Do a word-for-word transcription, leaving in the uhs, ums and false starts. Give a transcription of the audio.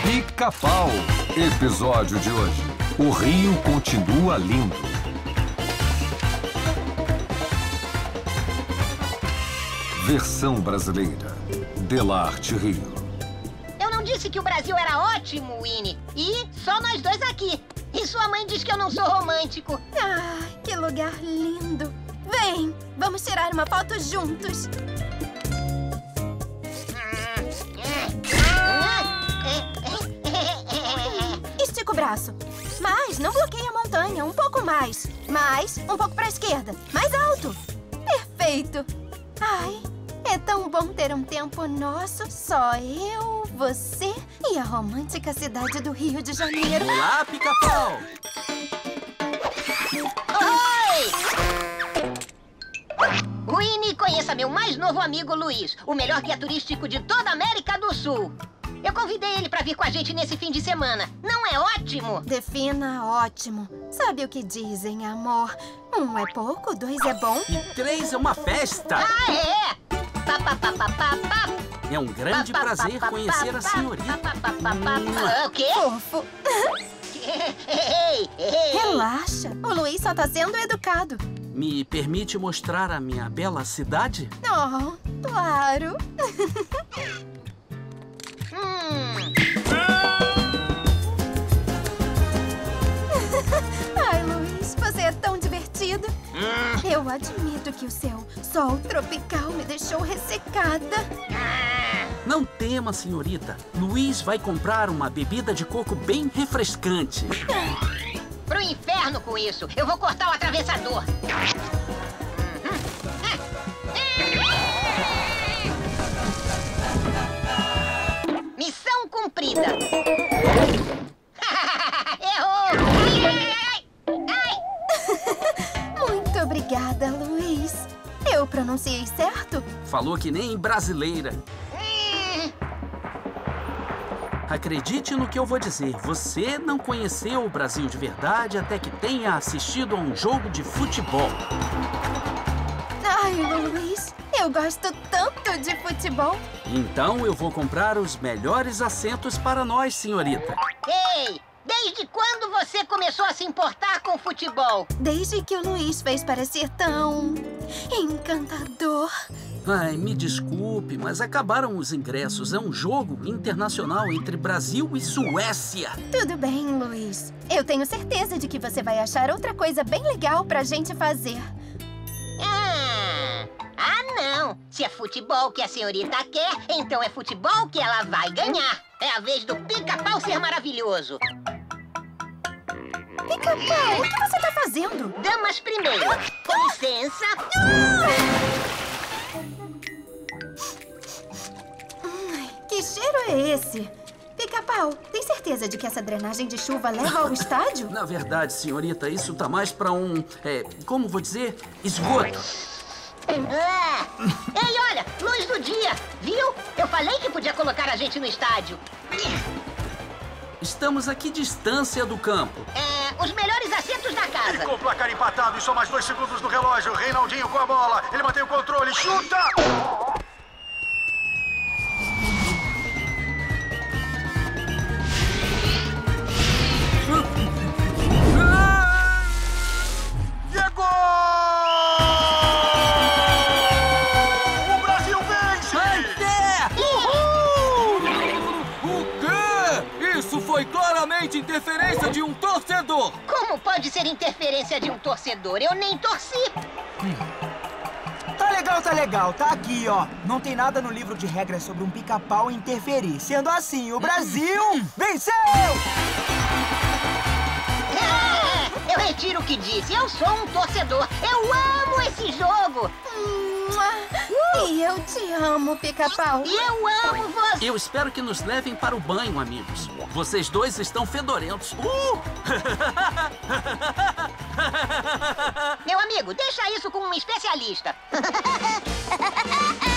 Pica-Pau. Episódio de hoje. O Rio continua lindo. Versão brasileira. Delarte Rio. Eu não disse que o Brasil era ótimo, Winnie. E só nós dois aqui. E sua mãe diz que eu não sou romântico. Ah, que lugar lindo. Vem, vamos tirar uma foto juntos. Estica o braço. Mais, não bloqueie a montanha. Um pouco mais. Mais, um pouco para a esquerda. Mais alto. Perfeito. Ai, é tão bom ter um tempo nosso. Só eu, você e a romântica cidade do Rio de Janeiro. Olá, Pica-Pau! Oi! Winnie, conheça meu mais novo amigo Luiz, o melhor guia turístico de toda a América do Sul. Eu convidei ele para vir com a gente nesse fim de semana. Não é ótimo? Defina ótimo. Sabe o que dizem, amor? Um é pouco, dois é bom. E três é uma festa! Ah, é? Pa, pa, pa, pa, pa, pa. É um grande prazer conhecer a senhorita. O quê? Fofo. Ei, ei. Relaxa, o Luiz só tá sendo educado. Me permite mostrar a minha bela cidade? Oh, claro. Hum. Ai, Luiz, você é tão divertido. Hum. Eu admito que o seu sol tropical me deixou ressecada. Não tema, senhorita. Luiz vai comprar uma bebida de coco bem refrescante. Pro inferno com isso. Eu vou cortar o atravessador. Missão cumprida. Errou! Ai, ai, ai. Muito obrigada, Luiz. Eu pronunciei certo? Falou que nem brasileira. Hum. Acredite no que eu vou dizer. Você não conheceu o Brasil de verdade até que tenha assistido a um jogo de futebol. Ai, Luiz, eu gosto tanto de futebol. Então eu vou comprar os melhores assentos para nós, senhorita. Ei, desde quando você começou a se importar com futebol? Desde que o Luiz fez parecer tão encantador. Ai, me desculpe, mas acabaram os ingressos. É um jogo internacional entre Brasil e Suécia. Tudo bem, Luiz. Eu tenho certeza de que você vai achar outra coisa bem legal pra gente fazer. Ah, ah, não. Se é futebol que a senhorita quer, então é futebol que ela vai ganhar. É a vez do Pica-Pau ser maravilhoso. Pica-Pau, o que você tá fazendo? Damas primeiro. Com licença. Ai, que cheiro é esse? Pica-Pau, tem certeza de que essa drenagem de chuva leva ao estádio? Na verdade, senhorita, isso tá mais pra um... É, como vou dizer? Esgoto. Ah. Ei, olha, luz do dia. Viu? Eu falei que podia colocar a gente no estádio. Estamos a que distância do campo? É, os melhores assentos da E casa. com o placar empatado e só mais dois segundos no relógio, Reinaldinho com a bola. Ele mantém o controle, chuta! E é gol! O Brasil vence! O quê? Isso foi claramente interferência de um torcedor! Como pode ser interferência de um torcedor? Eu nem torci. Tá legal, tá legal. Tá aqui, ó. Não tem nada no livro de regras sobre um pica-pau interferir. Sendo assim, o Brasil venceu! É, eu retiro o que disse. Eu sou um torcedor. Eu amo esse jogo. E eu te amo, Pica-Pau. E eu amo você. Eu espero que nos levem para o banho, amigos. Vocês dois estão fedorentos. Uh! Meu amigo, deixa isso com um especialista.